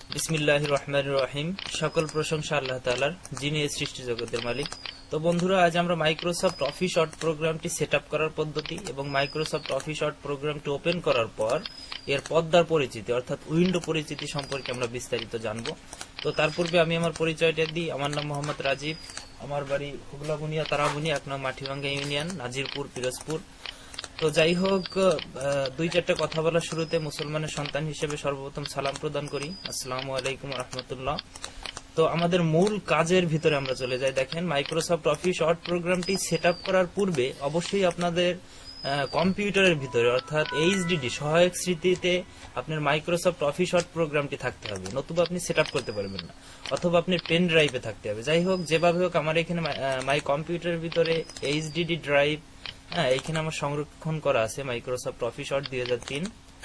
বিসমিল্লাহির রহমানির রহিম। সকল প্রশংসা আল্লাহ তাআলার, যিনি এই সৃষ্টি জগতের মালিক। তো বন্ধুরা, আজ আমরা মাইক্রোসফট অফিস ওয়ার্ড প্রোগ্রামটি সেটআপ করার পদ্ধতি এবং মাইক্রোসফট অফিস ওয়ার্ড প্রোগ্রামটি ওপেন করার পর এর পর্দার পরিচিতি অর্থাৎ উইন্ডো পরিচিতি সম্পর্কে আমরা বিস্তারিত জানব। তো তার পূর্বে আমি আমার পরিচয়টা দিই। আমার নাম মোহাম্মদ রাজীব, আমার বাড়ি হুগলাবুনিয়া তারাবুনিয়া ১ নং মাটিভাঙ্গা ইউনিয়ন, নাজিরপুর, পিরোজপুর। তো যাই হোক, দুই চারটা কথা বলার শুরুতে মুসলমানের সন্তান হিসেবে সর্বপ্রথম সালাম প্রদান করি, আসসালামু আলাইকুম রহমতুল্লাহ। তো আমাদের মূল কাজের ভিতরে আমরা চলে যাই। দেখেন, মাইক্রোসফট অফিস ওয়ার্ড প্রোগ্রামটি সেট আপ করার পূর্বে অবশ্যই আপনাদের কম্পিউটারের ভিতরে অর্থাৎ এইচডিডি সহায়ক স্মৃতিতে আপনার মাইক্রোসফট অফিস ওয়ার্ড প্রোগ্রামটি থাকতে হবে, নতুবা আপনি সেট আপ করতে পারবেন না, অথবা আপনার পেন ড্রাইভে থাকতে হবে। যাই হোক, যেভাবে হোক আমার এখানে মাই কম্পিউটারের ভিতরে এইচডিডি ড্রাইভ, এখানে আমার সংরক্ষণ করা আছে মাইক্রোসফট অফিস ওয়ার্ড 2003।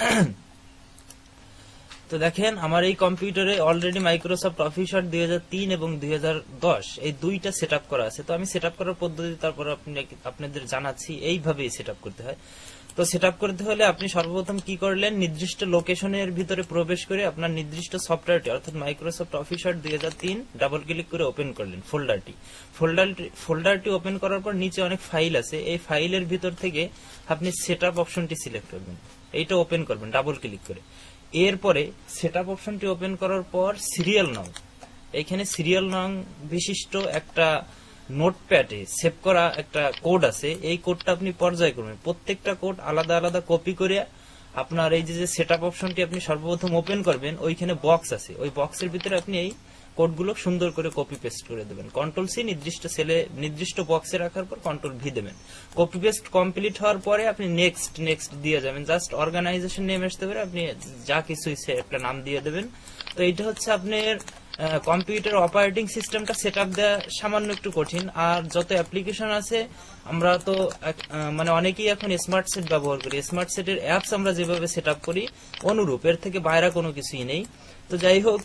তো দেখেন, আমার এই কম্পিউটারে অলরেডি মাইক্রোসফট অফিস ওয়ার্ড 2003 এবং 2010 এই দুইটা সেট আপ করা আছে। তো আমি সেট আপ করার পদ্ধতি তারপর আপনাদের জানাচ্ছি। এইভাবেই সেট আপ করতে হয়। তো সেট আপ করতে হলে আপনি সর্বপ্রথম কি করলেন, নির্দিষ্ট লোকেশনের ভিতরে প্রবেশ করে আপনার নির্দিষ্ট সফটওয়্যারটি অর্থাৎ Microsoft Office Word 2003 double click করে ওপেন করলেন ফোল্ডারটি ওপেন করার পর নিচে অনেক ফাইল আছে। এই ফাইলের ভিতর থেকে আপনি সেট আপ অপশনটি সিলেক্ট করবেন, এইটা ওপেন করবেন ডাবল ক্লিক করে। এরপরে সেট আপ অপশনটি ওপেন করার পর সিরিয়াল নং, এখানে সিরিয়াল নং বিশিষ্ট একটা নোটপ্যাডে সেভ করা একটা কোড আছে। এই কোডটা আপনি পর্যায়ক্রমে প্রত্যেকটা কোড আলাদা আলাদা কপি করে আপনার এই যে সেট আপ অপশনটি আপনি সর্বপ্রথম ওপেন করবেন, ওইখানে বক্স আছে, ওই বক্সের ভিতরে আপনি এই কোডগুলো সুন্দর করে কপি পেস্ট করে দেবেন। কন্ট্রোল সি নির্দিষ্ট সেলে নির্দিষ্ট বক্সে রাখার পর কন্ট্রোল ভি দেবেন। কপি পেস্ট কমপ্লিট হওয়ার পরে আপনি নেক্সট দিয়ে যাবেন। জাস্ট অর্গানাইজেশন নেম আসতে পারে, আপনি যা কিছু একটা নাম দিয়ে দেবেন। তো এইটা হচ্ছে আপনার কম্পিউটার অপারেটিং সিস্টেমটা সেট আপ দেওয়া সামান্য একটু কঠিন। আর যত অ্যাপ্লিকেশন আছে, আমরা তো মানে অনেকেই এখন স্মার্ট সেট ব্যবহার করি। স্মার্ট সেটের অ্যাপস আমরা যেভাবে সেট আপ করি অনুরূপ, এর থেকে বাইরে কোনো কিছুই নেই। তো যাই হোক,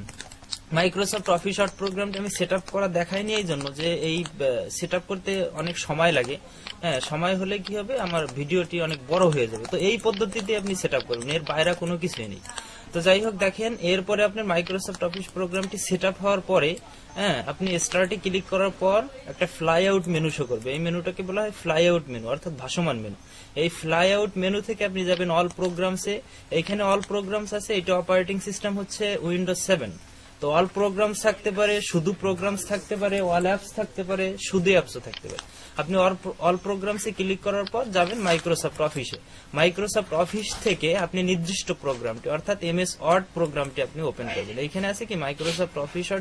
মাইক্রোসফট অফিস ওয়ার্ড প্রোগ্রামটি আমি সেট আপ করা দেখাইনি এই জন্য যে এই সেট আপ করতে অনেক সময় লাগে। হ্যাঁ, সময় হলে কি হবে, আমার ভিডিওটি অনেক বড় হয়ে যাবে। তো এই পদ্ধতিতে আপনি সেট আপ করবেন, এর বাইরে কোনো কিছুই নেই। তো যাই হোক, দেখেন, এরপরে আপনার মাইক্রোসফট অফিস প্রোগ্রামটি সেট আপ হওয়ার পরে আপনি স্টার্টে ক্লিক করার পর একটা ফ্লাই আউট মেনু শো করবে। এই মেনুটাকে বলা হয় ফ্লাই আউট মেনু অর্থাৎ ভাসমান মেনু। এই ফ্লাই আউট মেনু থেকে আপনি যাবেন অল প্রোগ্রামসে। এখানে অল প্রোগ্রামস আছে, এটা অপারেটিং সিস্টেম হচ্ছে উইন্ডোজ 7। তো অল প্রোগ্রামস থাকতে পারে, শুধু প্রোগ্রামস থাকতে পারে, অল অ্যাপস থাকতে পারে, শুধু অ্যাপসও থাকতে পারে। আপনি অল প্রোগ্রামসে ক্লিক করার পর যাবেন মাইক্রোসফট অফিসে। মাইক্রোসফট অফিস থেকে আপনি নির্দিষ্ট প্রোগ্রামটি অর্থাৎ এমএস ওয়ার্ড প্রোগ্রামটি আপনি ওপেন করবেন। এইখানে আছে কি মাইক্রোসফট অফিস ওয়ার্ড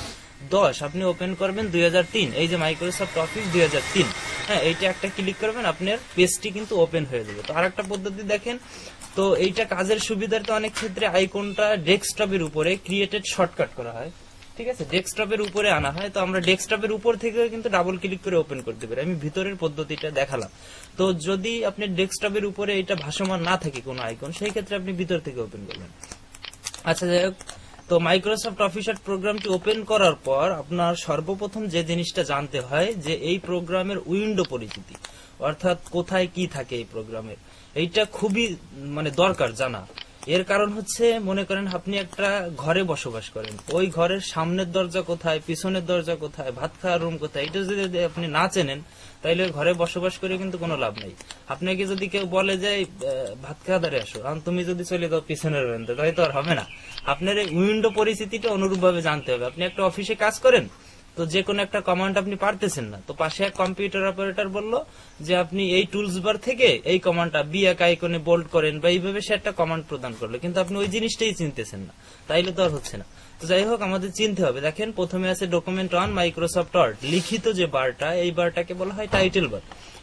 2010, আপনি ওপেন করবেন 2003। এই যে মাইক্রোসফট অফিস 2003, এইটা একটা ক্লিক করবেন, আপনার পেজটি কিন্তু ওপেন হয়ে যাবে। তো আরেকটা পদ্ধতি দেখেন, তো এইটা কাজের সুবিধার্থে অনেক ক্ষেত্রে আইকনটা ডেস্কটপের উপরে ক্রিয়েটেড শর্টকাট করা হয়, ঠিক আছে, ডেস্কটপের উপরে আনা হয়। তো আমরা ডেস্কটপের উপর থেকে কিন্তু ডাবল ক্লিক করে ওপেন করতে পারি। আমি ভিতরের পদ্ধতিটা দেখালাম। তো যদি আপনি ডেস্কটপের উপরে এটা ভাসমান না থাকে কোনো আইকন, সেই ক্ষেত্রে আপনি ভিতর থেকে ওপেন করবেন। আচ্ছা, যাই হোক, তো মাইক্রোসফট অফিস ওয়ার্ড প্রোগ্রামটি ওপেন করার পর আপনার সর্বপ্রথম যে জিনিসটা জানতে হয় যে এই প্রোগ্রামের উইন্ডো পরিচিতি অর্থাৎ কোথায় কি থাকে এই প্রোগ্রামের, এইটা খুবই মানে দরকার জানা। এর কারণ হচ্ছে, মনে করেন আপনি একটা ঘরে বসবাস করেন, ওই ঘরের সামনের দরজা কোথায়, পিছনের দরজা কোথায়, ভাত খাওয়ার রুম কোথায়, এটা যদি আপনি না চেনেন তাইলে ঘরে বসবাস করে কিন্তু কোনো লাভ নেই। আপনাকে যদি কেউ বলে যে ভাত খাওয়া দাঁড়িয়ে আসো, আর তুমি যদি চলে যাও পিছনের রুমে, তাই তো আর হবে না। আপনার এই উইন্ডো পরিস্থিতিটা অনুরূপ ভাবে জানতে হবে। আপনি একটা অফিসে কাজ করেন, তো যে কোনো একটা কমান্ড আপনি পারতেছেন না, তো পাশে এক কম্পিউটার অপারেটর বললো যে আপনি এই টুলস বার থেকে এই কমান্ডটা বি এক আইকনে বোল্ড করেন, বা এইভাবে সে একটা কমান্ড প্রদান করলো, কিন্তু আপনি ওই জিনিসটাই চিনতেছেন না, তাইলে তো আর হচ্ছে না। তো যাই হোক, আমাদের চিনতে হবে। দেখেন, প্রথমে আছে ডকুমেন্ট অন মাইক্রোসফট ওয়ার্ড, লিখিত যে বারটা, এই বারটাকে বলা হয় টাইটেল বার।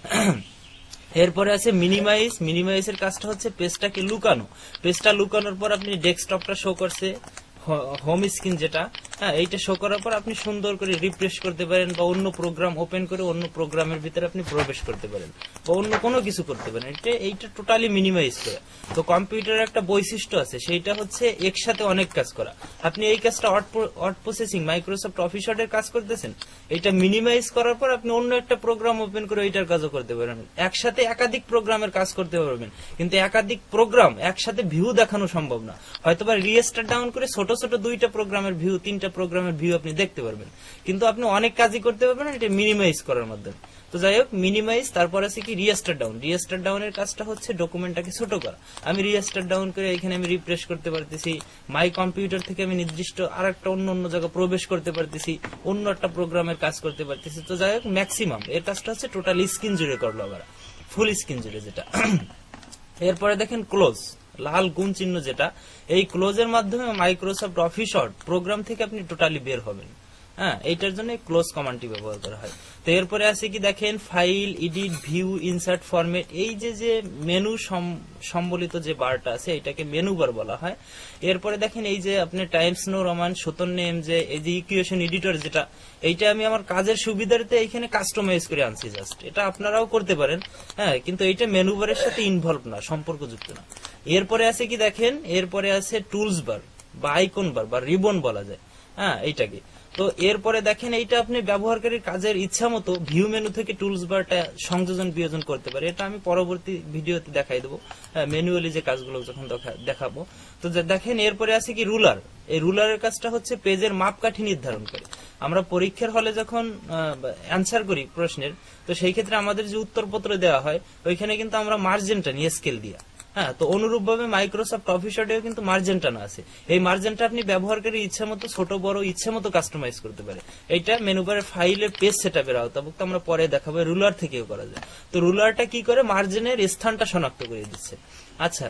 এরপরে আছে মিনিমাইজের কাজটা হচ্ছে পেজটাকে লুকানো। পেজটা লুকানোর পর আপনি ডেস্কটপটা শো করছে হোম স্ক্রিন যেটা, হ্যাঁ, এইটা শো করার পর আপনি সুন্দর করে রিফ্রেশ করতে পারেন, বা অন্য প্রোগ্রাম ওপেন করে অন্য প্রোগ্রামের ভিতরে আপনি প্রবেশ করতে পারেন, বা অন্য কোনো কিছু করতে পারেন। এইটা টোটালি মিনিমাইজ করা। তো কম্পিউটারের একটা বৈশিষ্ট্য আছে, সেইটা হচ্ছে একসাথে অনেক কাজ করা। আপনি এই কাজটা ওয়ার্ড প্রসেসিং মাইক্রোসফট অফিস ওয়ার্ডের কাজ করতেছেন, এটা মিনিমাইজ করার পর আপনি অন্য একটা প্রোগ্রাম ওপেন করে ওইটার কাজও করতে পারবেন। একসাথে একাধিক প্রোগ্রামের কাজ করতে পারবেন, কিন্তু একাধিক প্রোগ্রাম একসাথে ভিউ দেখানো সম্ভব না। হয়তোবা রিস্টার্ট ডাউন করে ছোট ছোট 2টা প্রোগ্রামের ভিউ, 3টা প্রোগ্রামের ভিউ আপনি দেখতে পারবেন, কিন্তু আপনি অনেক কাজই করতে পারবেন এটা মিনিমাইজ করার মাধ্যমে। তো যাই হোক, মিনিমাইজ, তারপর আছে কি রিস্টার্ট ডাউন। রিস্টার্ট ডাউনের কাজটা হচ্ছে ডকুমেন্টটাকে ছোট করা। আমি রিস্টার্ট ডাউন করে এখানে আমি রিফ্রেশ করতে পারতেছি, মাই কম্পিউটার থেকে আমি নির্দিষ্ট আরেকটা অন্য জায়গায় প্রবেশ করতে পারতেছি, অন্য একটা প্রোগ্রামের কাজ করতে পারতেছি। তো যাই হোক, ম্যাক্সিমাম এর কাজটা হচ্ছে টোটাল স্ক্রিন জুড়ে করলো আবার, ফুল স্ক্রিন জুড়ে যেটা। এরপরে দেখেন ক্লোজ, লাল গুণ চিহ্ন যেটা, এই ক্লোজের মাধ্যমে মাইক্রোসফট অফিস ওয়ার্ড প্রোগ্রাম থেকে আপনি টোটালি বের হবেন। হ্যাঁ, এইটার জন্য ক্লোজ কমান্ডটি ব্যবহার করা হয়। তো এরপরে আছে কি দেখেন, file, edit, view, insert, format, এই যে মেনু সম্বলিত যে বারটা আছে এটাকে মেনু বার বলা হয়। এরপরে দেখেন এই যে আপনি টাইমস নো রোমান 57 এম, যে এই যে ইকুয়েশন এডিটর যেটা, এইটা আমি আমার কাজের সুবিধার্থে এইখানে কাস্টমাইজ করে আনছি জাস্ট। এটা আপনারাও করতে পারেন, হ্যাঁ, কিন্তু এইটা মেনু বারের সাথে ইনভলভ না, সম্পর্কযুক্ত না। এরপরে আছে কি দেখেন, এরপরে আছে টুলস বার বা আইকন বার বা রিবন বলা যায়, হ্যাঁ, এইটাকে। তো এরপরে দেখেন এইটা আপনি ব্যবহারকারীর কাজের ইচ্ছা মতো ভিউ মেনু থেকে টুলস বারটা সংযোজন বিয়োজন করতে পারে। এটা আমি পরবর্তী ভিডিওতে দেখাই দেবো, ম্যানুয়ালি যে কাজগুলো যখন দেখাবো। তো দেখেন এরপরে আছে কি রুলার। এই রুলারের কাজটা হচ্ছে পেজের মাপকাঠি নির্ধারণ করে। আমরা পরীক্ষার হলে যখন অ্যান্সার করি প্রশ্নের, তো সেই ক্ষেত্রে আমাদের যে উত্তরপত্র দেওয়া হয় ওইখানে কিন্তু আমরা মার্জিনটা নিয়ে স্কেল দিয়া, হ্যাঁ, তো অনুরূপভাবে মাইক্রোসফট অফিস ওয়ার্ডেও কিন্তু মার্জিনটা না আছে। এই মার্জিনটা আপনি ব্যবহারকারী ইচ্ছা মতো ছোট বড় ইচ্ছা মতো কাস্টমাইজ করতে পারে। এইটা মেনুবারের ফাইলের পেজ সেটআপের আওতাভুক্ত, আমরা পরে দেখাবো। রুলার থেকেও করা যায়। তো রুলারটা কি করে, মার্জিনের স্থানটা শনাক্ত করে দিচ্ছে। আচ্ছা,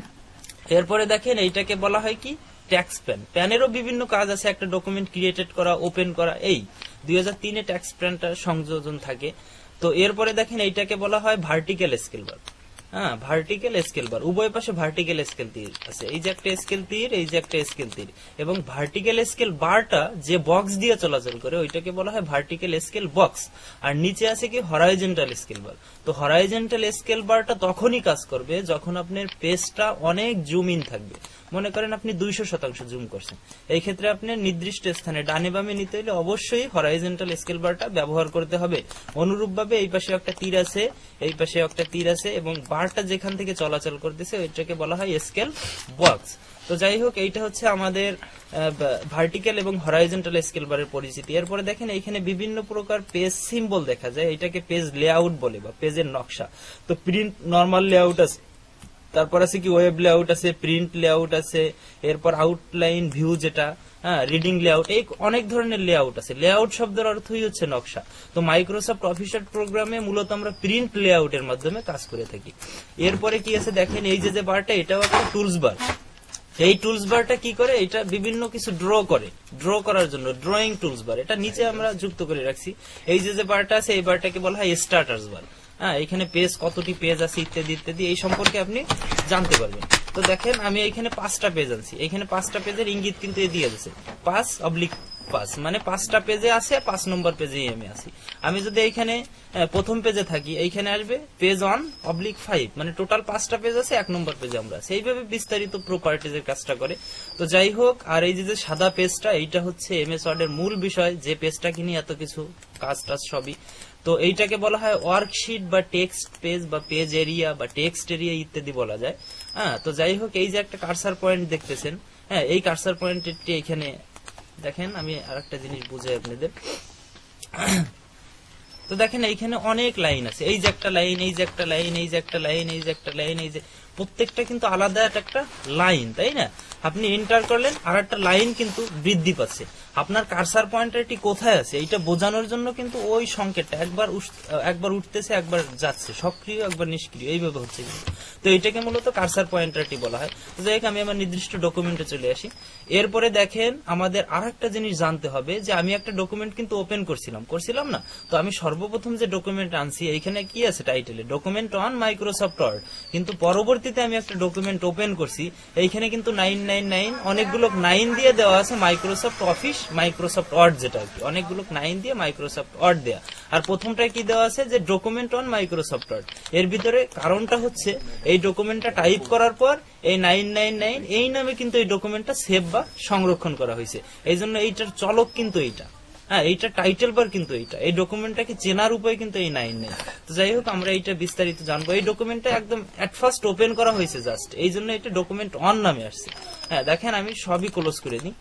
এরপরে দেখেন এইটাকে বলা হয় কি ট্যাক্স প্যান। প্যানেরও বিভিন্ন কাজ আছে, একটা ডকুমেন্ট ক্রিয়েটেড করা, ওপেন করা। এই 2003-এ ট্যাক্স প্যানটা সংযোজন থাকে। তো এরপরে দেখেন এইটাকে বলা হয় ভার্টিক্যাল স্কেল বার। হ্যাঁ, ভার্টিক্যাল স্কেল বার, উভয় পাশে ভার্টিক্যাল স্কেল তীর আছে। এই যে একটা স্কেল তীর, এই যে একটা স্কেল তীর, এবং ভার্টিক্যাল স্কেল বারটা যে বক্স দিয়ে চলাচল করে ওইটাকে বলা হয় ভার্টিক্যাল স্কেল বক্স। আর নিচে আছে কি হরাইজন্টাল স্কেল বার। তো হরাইজন্টাল স্কেল বারটা তখনই কাজ করবে যখন আপনার পেজটা অনেক জুম ইন থাকবে। মনে করেন আপনি 200% জুম করছেন, এই ক্ষেত্রে আপনার নির্দিষ্ট স্থানে ডানে বামে নিতে হলে অবশ্যই হরাইজন্টাল স্কেল বারটা ব্যবহার করতে হবে। অনুরূপভাবে এই পাশে একটা তীর আছে, এই পাশে একটা তীর আছে, এবং বারটা যেখান থেকে চলাচল করতেছে ওইটাকে বলা হয় স্কেল বক্স। তো যাই হোক, এইটা হচ্ছে আমাদের ভার্টিক্যাল এবং হরাইজন্টাল স্কেল বারের পরিচিতি। এরপরে দেখেন এইখানে বিভিন্ন প্রকার পেজ সিম্বল দেখা যায়, এটাকে পেজ লেআউট বলে বা পেজের নকশা। তো প্রিন্ট নরমাল লেআউট আছে, তারপর আছে কি ওয়েব লেআউট আছে, প্রিন্ট লেআউট আছে, এরপর আউটলাইন ভিউ যেটা, হ্যাঁ, রিডিং লেআউট, এই অনেক ধরনের লেআউট আছে। লেআউট শব্দের অর্থই হচ্ছে নকশা। তো মাইক্রোসফট অফিস ওয়ার্ড প্রোগ্রামে মূলত আমরা প্রিন্ট লেআউটের মাধ্যমে কাজ করে থাকি। এরপরে কি আছে দেখেন, এই যে বারটা, এটাও একটা টুলস বার। এই টুলস বারটা কি করে, এটা বিভিন্ন কিছু ড্র করে, ড্র করার জন্য ড্রয়িং টুলস বার, এটা নিচে আমরা যুক্ত করে রাখছি। এই যে বারটা আছে, এই বারটাকে বলা হয় স্টার্টার্স বার। হ্যাঁ, এখানে পেজ কতটি পেজ আছে ইত্যাদি ইত্যাদি এই সম্পর্কে আপনি জানতে পারবেন। তো দেখেন আমি এখানে 5টা পেজ আনছি, এখানে 5টা পেজের ইঙ্গিত কিন্তু দিয়ে দিচ্ছে 5/5, মানে 5টা পেজে আছে, 5 নম্বর পেজেই আমি আছি। আমি যদি এইখানে প্রথম পেজে থাকি, এইখানে আসবে পেজ 1/5, মানে টোটাল 5টা পেজ আছে, 1 নম্বর পেজে আমরা আছি। এইভাবে বিস্তারিত প্রপার্টিজ এর কাজটা করে। তো যাই হোক, আর এই যে সাদা পেজটা, এইটা হচ্ছে এমএস ওয়ার্ড এর মূল বিষয়, যে পেজটাকে নিয়ে এত কিছু কাজ টাজ সবই। তো এইটাকে বলা হয় ওয়ার্কশিট বা টেক্সট পেজ বা পেজ এরিয়া বা টেক্সট এরিয়া ইত্যাদি বলা যায়। হ্যাঁ, তো যাই হোক, এই যে একটা কার্সার পয়েন্ট দেখতেছেন, হ্যাঁ, এই কার্সার পয়েন্টটি এখানে দেখেন। আমি আরেকটা জিনিস বুঝাই আপনাদের। তো দেখেন এইখানে অনেক লাইন আছে, এই যে একটা লাইন, এই যে একটা লাইন, এই যে একটা লাইন, এই যে একটা লাইন, এই যে প্রত্যেকটা কিন্তু আলাদা একটা লাইন, তাই না? আপনি এন্টার করলেন, আর একটা লাইন কিন্তু বৃদ্ধি পাচ্ছে। আপনার কার্সার পয়েন্টারটি কোথায় আছে এইটা বোঝানোর জন্য কিন্তু ওই সংকেতটা একবার উঠতেছে, একবার যাচ্ছে, সক্রিয় একবার নিষ্ক্রিয়, এইভাবে হচ্ছে কিন্তু। তো এটাকে মূলত কার্সার পয়েন্টারটি বলা হয়। তো যাই হোক, আমি আমার নির্দিষ্ট ডকুমেন্টে চলে আসি। এরপরে দেখেন আমাদের আর একটা জিনিস জানতে হবে, যে আমি একটা ডকুমেন্ট কিন্তু ওপেন করছিলাম না। তো আমি সর্বপ্রথম যে ডকুমেন্ট আনছি, এইখানে কি আছে টাইটেলে, ডকুমেন্ট অন মাইক্রোসফট ওয়ার্ড, কিন্তু পরবর্তী পরবর্তীতে আমি একটা ডকুমেন্ট ওপেন করছি, এইখানে কিন্তু 999 অনেকগুলো 9 দিয়ে দেওয়া আছে মাইক্রোসফট অফিস মাইক্রোসফট ওয়ার্ড, যেটা আর কি অনেকগুলো 9 দিয়ে মাইক্রোসফট ওয়ার্ড দেয়া। আর প্রথমটায় কি দেওয়া আছে যে ডকুমেন্ট অন মাইক্রোসফট ওয়ার্ড। এর ভিতরে কারণটা হচ্ছে এই ডকুমেন্টটা টাইপ করার পর এই 999 এই নামে কিন্তু এই ডকুমেন্টটা সেভ বা সংরক্ষণ করা হয়েছে, এই জন্য এইটার চলক কিন্তু এইটা। হ্যাঁ, এইটা টাইটেল বার কিন্তু এইটা, এই ডকুমেন্টটাকে চেনার উপায় কিন্তু এই 9 তো যাই হোক আমরা এইটা বিস্তারিত জানবো। এই ডকুমেন্টটা একদম এট ফার্স্ট ওপেন করা হয়েছে জাস্ট, এই জন্য এটা ডকুমেন্ট অন নামে আসছে। হ্যাঁ দেখেন আমি সবই ক্লোজ করে দিই।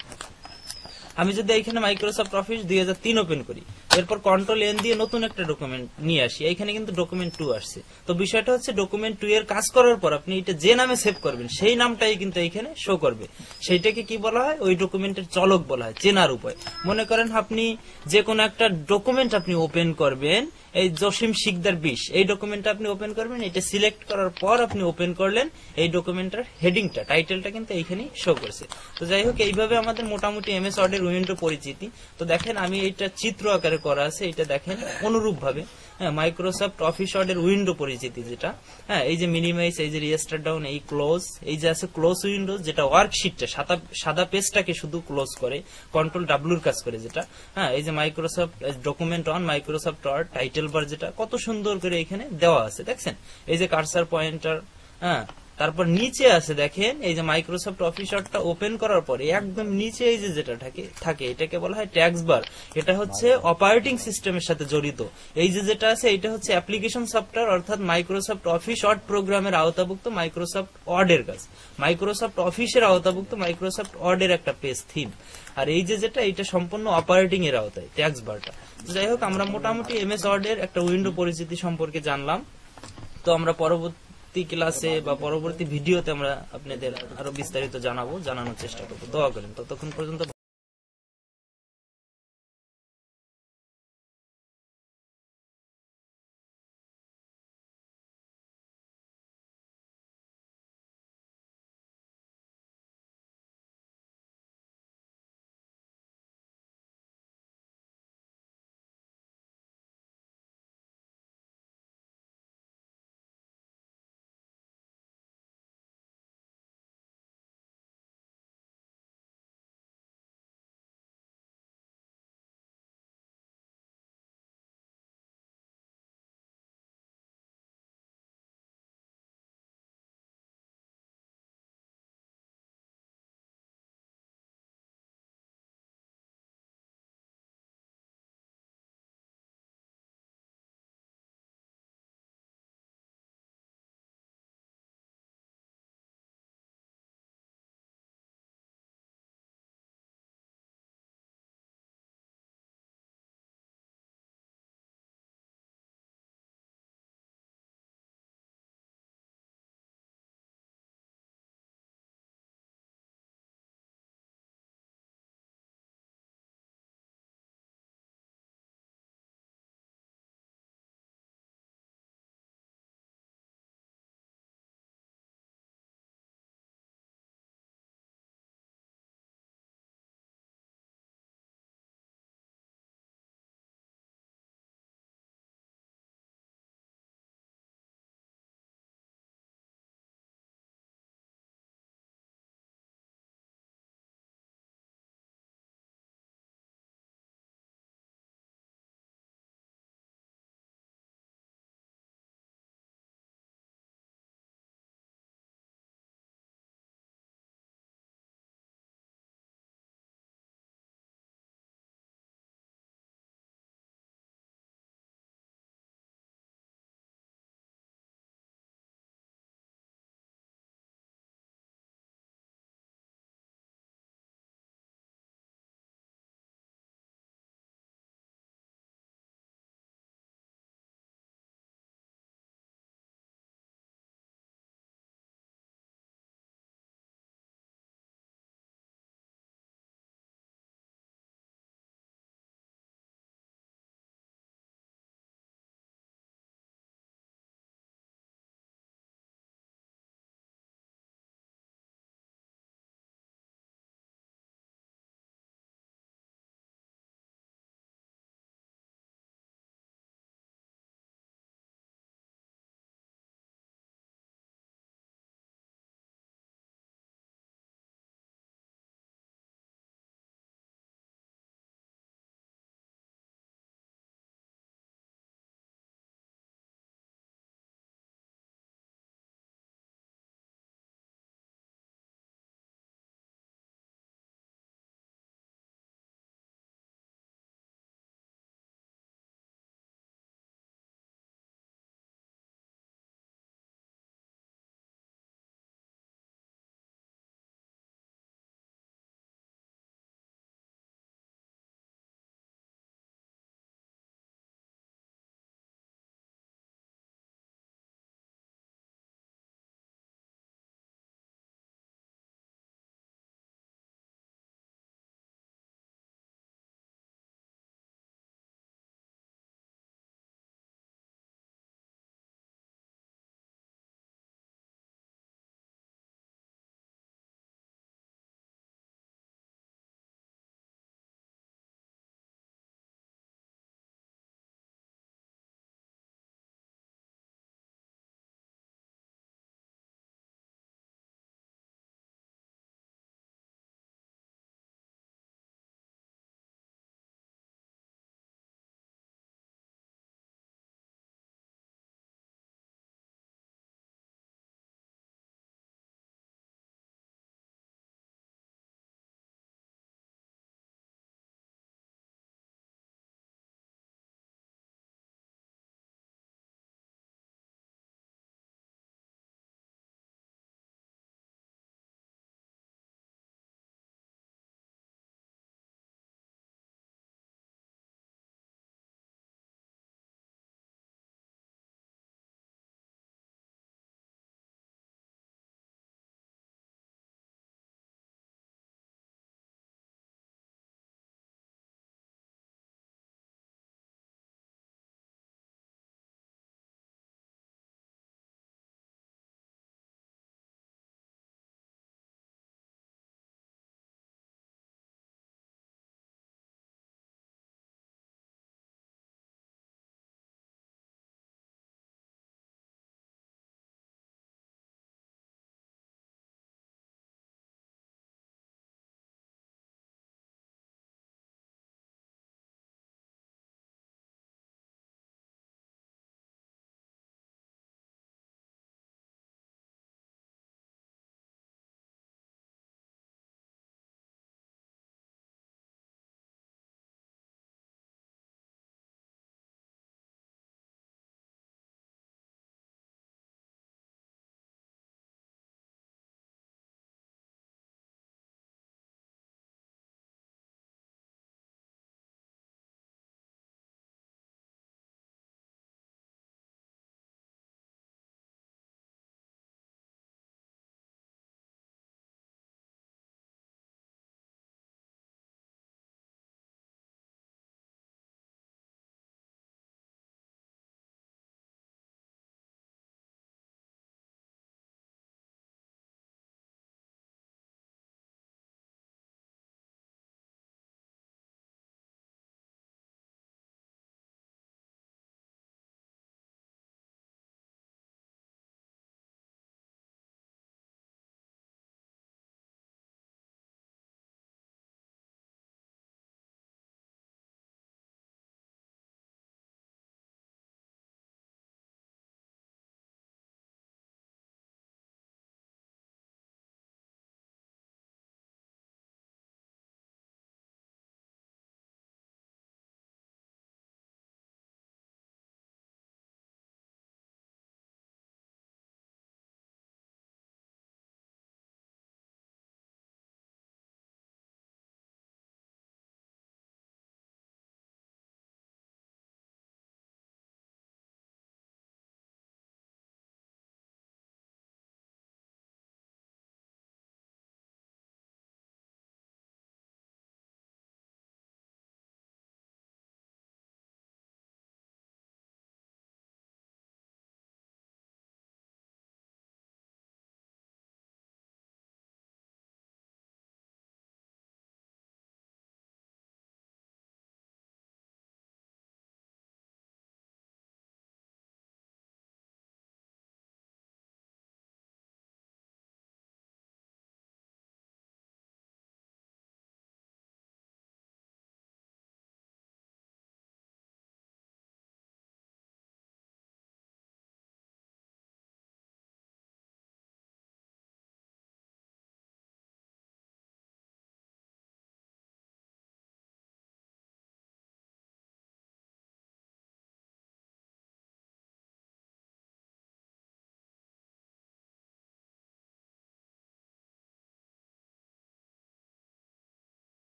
আমি যদি এখানে মাইক্রোসফট অফিস 2003 ওপেন করি, এরপর কন্ট্রোল এন দিয়ে নতুন একটা ডকুমেন্ট নিয়ে আসি, এখানে কিন্তু ডকুমেন্ট 2 আসছে। তো বিষয়টা হচ্ছে ডকুমেন্ট 2 এর কাজ করার পর আপনি এটা যে নামে সেভ করবেন সেই নামটাই কিন্তু এখানে শো করবে। সেইটাকে কি বলা হয়? ওই ডকুমেন্টের চলক বলা হয়, চেনার উপায়। মনে করেন আপনি যে কোনো একটা ডকুমেন্ট আপনি ওপেন করবেন, এই জসিম শিকদার 20 এই ডকুমেন্টটা আপনি ওপেন করবেন, এটা সিলেক্ট করার পর আপনি ওপেন করলেন, এই ডকুমেন্টের হেডিংটা টাইটেলটা কিন্তু এইখানেই শো করছে। তো যাই হোক এইভাবে আমাদের মোটামুটি এমএস ওয়ার্ডের উইন্ডো পরিচিতি। তো দেখেন আমি এটা চিত্র আকারে করা আছে, এটা দেখেন অনুরূপ ভাবে হ্যাঁ মাইক্রোসফট অফিস ওয়ার্ডের উইন্ডো পরিচিতি যেটা, হ্যাঁ এই যে মিনিমাইজ, এই যে রিস্টার্ট ডাউন, এই ক্লোজ, এই যে আছে ক্লোজ উইন্ডোজ যেটা ওয়ার্কশিটটা সাদা পেজটাকে শুধু ক্লোজ করে, কন্ট্রোল ডাব্লিউর কাজ করে যেটা। হ্যাঁ এই যে Microsoft document on Microsoft Word title bar যেটা কত সুন্দর করে এখানে দেওয়া আছে দেখছেন। এই যে কার্সার পয়েন্টার, হ্যাঁ তারপর নিচে আছে দেখেন এই যে মাইক্রোসফট অফিস ওয়ার্ডটা ওপেন করার পরে একদম নিচে এই যে যেটা থাকে এটাকে বলা হয় ট্যাক্স বার। এটা হচ্ছে অপারেটিং সিস্টেমের সাথে জড়িত। এই যে যেটা আছে এটা হচ্ছে অ্যাপ্লিকেশন সফটওয়্যার, অর্থাৎ মাইক্রোসফট অফিস ওয়ার্ড প্রোগ্রামের আওতাভুক্ত মাইক্রোসফট ওয়ার্ডের কাজ, মাইক্রোসফট অফিসের আওতাভুক্ত মাইক্রোসফট ওয়ার্ডের একটা পেজ থিম। আর এই যে যেটা এটা সম্পূর্ণ অপারেটিং এর আওতায় ট্যাক্স বারটা। যাই হোক আমরা মোটামুটি এমএস ওয়ার্ডের একটা উইন্ডো পরিচিতি সম্পর্কে জানলাম। তো আমরা পরবর্তী ক্লাসে বা পরবর্তী ভিডিওতে আমরা আপনাদের আরো বিস্তারিত জানানোর চেষ্টা করবো। দোয়া করেন ততক্ষণ পর্যন্ত।